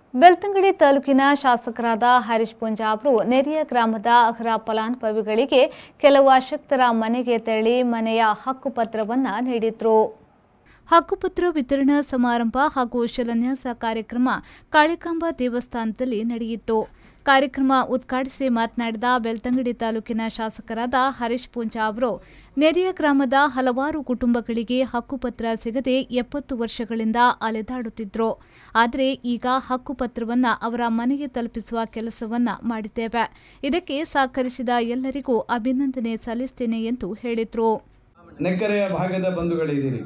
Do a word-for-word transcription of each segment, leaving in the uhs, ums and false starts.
ಬೆಳ್ತಂಗಡಿ ತಾಲೂಕಿನ ಶಾಸಕರಾದ ಹರೀಶ್ ಪೂಂಜಾ ಅವರು ನೆರಿಯ ಗ್ರಾಮದ ಅರ್ಹ ಫಲಾನುಭವಿಗಳಿಗೆ ಕೆಲವು ಅಶಕ್ತರ ಮನೆಗೆ ತೆರಳಿ ಮನೆಯ ಹಕ್ಕುಪತ್ರವನ್ನು ನೀಡಿದರು. ಹಕ್ಕುಪತ್ರ ವಿತರಣಾ ಸಮಾರಂಭ ಹಾಗೂ ಶಿಲಾನ್ಯಾಸ ಕಾರ್ಯಕ್ರಮ ಕಾಳಿಕಾಂಬಾ ದೇವಸ್ಥಾನದಲ್ಲಿ ನಡೆಯಿತು. ಕಾರ್ಯಕ್ರಮ ಉದ್ಘಾಟಿಸಿ ಮಾತನಾಡಿದ ಬೆಳ್ತಂಗಡಿ ತಾಲೂಕಿನ ಶಾಸಕರಾದ ಹರೀಶ್ ಪೂಂಜಾ ಅವರು ನೆರಿಯ ಗ್ರಾಮದ ಹಲವಾರು ಕುಟುಂಬಗಳಿಗೆ ಹಕ್ಕುಪತ್ರ ಸಿಗದೆ ಎಪ್ಪತ್ತು ವರ್ಷಗಳಿಂದ ಅಲೆದಾಡುತ್ತಿದ್ದರು. ಆದರೆ ಈಗ ಹಕ್ಕುಪತ್ರವನ್ನು ಅವರ ಮನೆಗೆ ತಲುಪಿಸುವ ಕೆಲಸವನ್ನ ಮಾಡಿದ್ದೇವೆ. ಇದಕ್ಕೆ ಸಹಕರಿಸಿದ ಎಲ್ಲರಿಗೂ ಅಭಿನಂದನೆ ಸಲ್ಲಿಸುತ್ತೇನೆ ಎಂದು ಹೇಳಿದರು. ನೆಕ್ಕರೆಯ ಭಾಗದ ಬಂಧುಗಳಿದ್ದೀರಿ.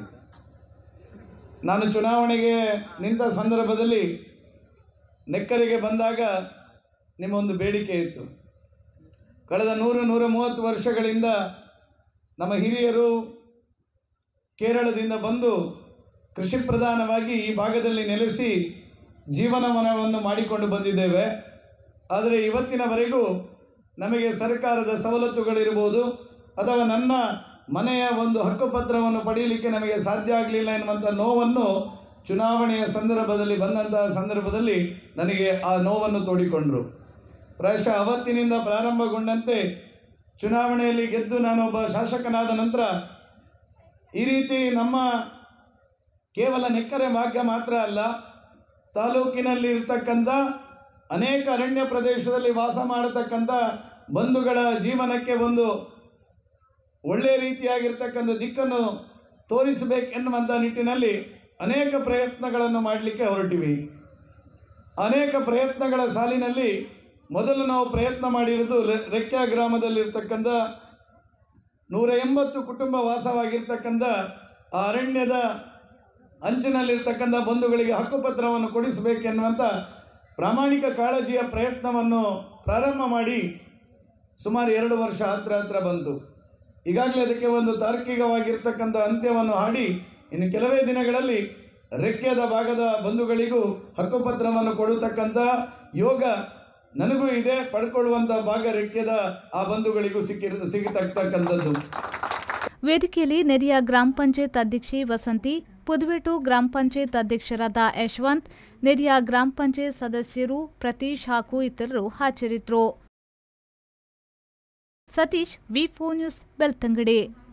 ನಾನು ಚುನಾವಣೆಗೆ ನಿಂತ ಸಂದರ್ಭದಲ್ಲಿ ನೆಕ್ಕರೆಗೆ ಬಂದಾಗ ನಿಮ್ಮ ಒಂದು ಬೇಡಿಕೆ ಇತ್ತು. ಕಳೆದ ನೂರು ನೂರ ಮೂವತ್ತು ವರ್ಷಗಳಿಂದ ನಮ್ಮ ಹಿರಿಯರು ಕೇರಳದಿಂದ ಬಂದು ಕೃಷಿ ಪ್ರಧಾನವಾಗಿ ಈ ಭಾಗದಲ್ಲಿ ನೆಲೆಸಿ ಜೀವನವನ್ನು ಮಾಡಿಕೊಂಡು ಬಂದಿದ್ದೇವೆ. ಆದರೆ ಇವತ್ತಿನವರೆಗೂ ನಮಗೆ ಸರ್ಕಾರದ ಸವಲತ್ತುಗಳಿರ್ಬೋದು ಅಥವಾ ನನ್ನ ಮನೆಯ ಒಂದು ಹಕ್ಕುಪತ್ರವನ್ನು ಪಡೆಯಲಿಕ್ಕೆ ನಮಗೆ ಸಾಧ್ಯ ಆಗಲಿಲ್ಲ ಎನ್ನುವಂಥ ನೋವನ್ನು ಚುನಾವಣೆಯ ಸಂದರ್ಭದಲ್ಲಿ ಬಂದಂತಹ ಸಂದರ್ಭದಲ್ಲಿ ನನಗೆ ಆ ನೋವನ್ನು ತೋಡಿಕೊಂಡರು. ಪ್ರಾಯಶಃ ಅವತ್ತಿನಿಂದ ಪ್ರಾರಂಭಗೊಂಡಂತೆ ಚುನಾವಣೆಯಲ್ಲಿ ಗೆದ್ದು ನಾನೊಬ್ಬ ಶಾಸಕನಾದ ನಂತರ ಈ ರೀತಿ ನಮ್ಮ ಕೇವಲ ನೆಕ್ಕರೆ ಭಾಗ್ಯ ಮಾತ್ರ ಅಲ್ಲ, ತಾಲೂಕಿನಲ್ಲಿ ಇರ್ತಕ್ಕಂಥ ಅನೇಕ ಅರಣ್ಯ ಪ್ರದೇಶದಲ್ಲಿ ವಾಸ ಮಾಡತಕ್ಕಂಥ ಬಂಧುಗಳ ಜೀವನಕ್ಕೆ ಒಂದು ಒಳ್ಳೆಯ ರೀತಿಯಾಗಿರ್ತಕ್ಕಂಥ ದಿಕ್ಕನ್ನು ತೋರಿಸಬೇಕೆನ್ನುವಂಥ ನಿಟ್ಟಿನಲ್ಲಿ ಅನೇಕ ಪ್ರಯತ್ನಗಳನ್ನು ಮಾಡಲಿಕ್ಕೆ ಹೊರಟಿವಿ. ಅನೇಕ ಪ್ರಯತ್ನಗಳ ಸಾಲಿನಲ್ಲಿ ಮೊದಲು ನಾವು ಪ್ರಯತ್ನ ಮಾಡಿರೋದು ರೆಕ್ಯಾ ಗ್ರಾಮದಲ್ಲಿರ್ತಕ್ಕಂಥ ನೂರ ಎಂಬತ್ತು ಕುಟುಂಬ ವಾಸವಾಗಿರ್ತಕ್ಕಂಥ ಆ ಅರಣ್ಯದ ಅಂಚಿನಲ್ಲಿರ್ತಕ್ಕಂಥ ಬಂಧುಗಳಿಗೆ ಹಕ್ಕುಪತ್ರವನ್ನು ಕೊಡಿಸಬೇಕೆನ್ನುವಂಥ ಪ್ರಾಮಾಣಿಕ ಕಾಳಜಿಯ ಪ್ರಯತ್ನವನ್ನು ಪ್ರಾರಂಭ ಮಾಡಿ ಸುಮಾರು ಎರಡು ವರ್ಷ ಹತ್ರ ಹತ್ರ ಬಂತು. ಈಗಾಗಲೇ ಅದಕ್ಕೆ ಒಂದು ತಾರ್ಕಿಕವಾಗಿರ್ತಕ್ಕಂಥ ಅಂತ್ಯವನ್ನು ಹಾಡಿ ಇನ್ನು ಕೆಲವೇ ದಿನಗಳಲ್ಲಿ ರೆಕ್ಕೆದ ಭಾಗದ ಬಂಧುಗಳಿಗೂ ಹಕ್ಕುಪತ್ರವನ್ನು ಕೊಡತಕ್ಕಂಥ ಯೋಗ ನನಗೂ ಇದೆ. ಪಡ್ಕೊಳ್ಳುವಂಥ ಭಾಗ ರೆಕ್ಕೆದ ಆ ಬಂಧುಗಳಿಗೂ ಸಿಕ್ಕಿ ಸಿಗತಕ್ಕಂಥದ್ದು. ವೇದಿಕೆಯಲ್ಲಿ ನೆರಿಯ ಗ್ರಾಮ ಪಂಚಾಯತ್ ಅಧ್ಯಕ್ಷೆ ವಸಂತಿ, ಪುದುವೆಟು ಗ್ರಾಮ ಪಂಚಾಯತ್ ಅಧ್ಯಕ್ಷರಾದ ಯಶವಂತ್, ನೆರಿಯ ಗ್ರಾಮ ಪಂಚಾಯತ್ ಸದಸ್ಯರು ಪ್ರತೀಶ್ ಹಾಗೂ ಇತರರು ಹಾಜರಿದ್ದರು. Satish, V four news, Belthangady.